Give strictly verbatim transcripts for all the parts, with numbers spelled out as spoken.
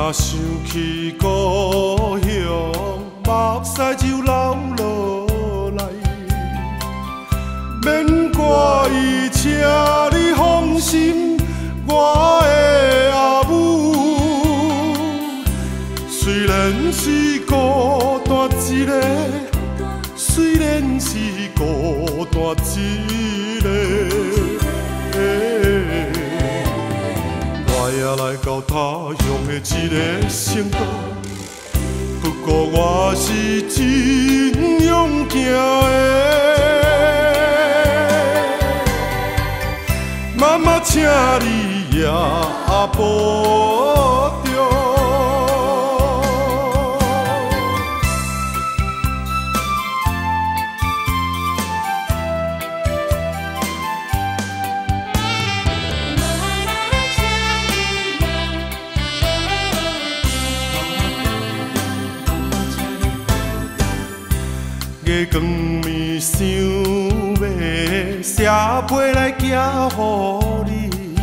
若想起故乡，目屎就流落来。免怪伊请你放心，我的阿母。虽然是孤单一个，虽然是孤单一个。我也来到他乡的一个城岛，不过我是真勇行的。妈妈，请你也保重。月光暝想要写批来寄予你，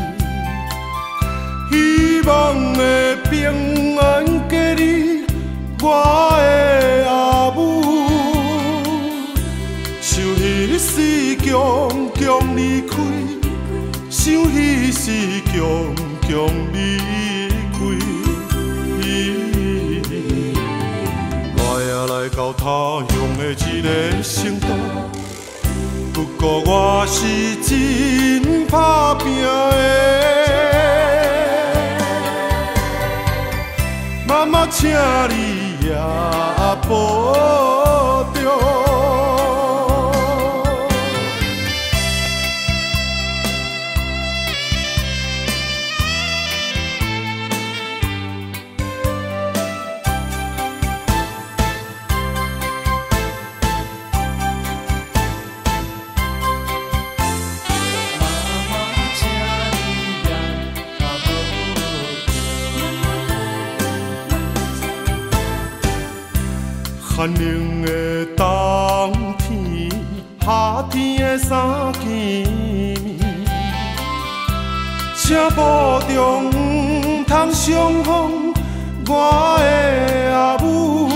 希望会平安过日。我的阿母，想彼时强强离开，想彼时强强离开。来到他乡的一个城岛，不过我是真打拼的。妈妈，请你也保重。寒冷的冬天，夏天的三更暝，请保重，唔通伤风我的阿母。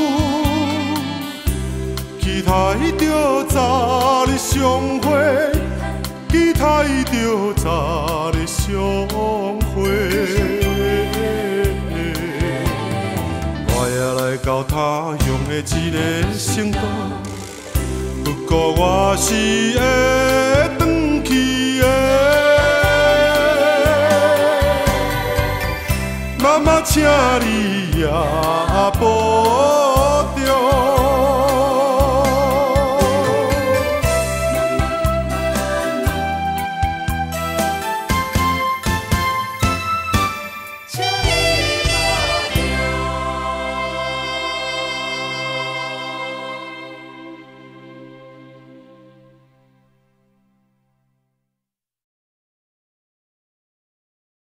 期待着早日相会，期待着早日相会。来到他乡的一个城岛，不过我是会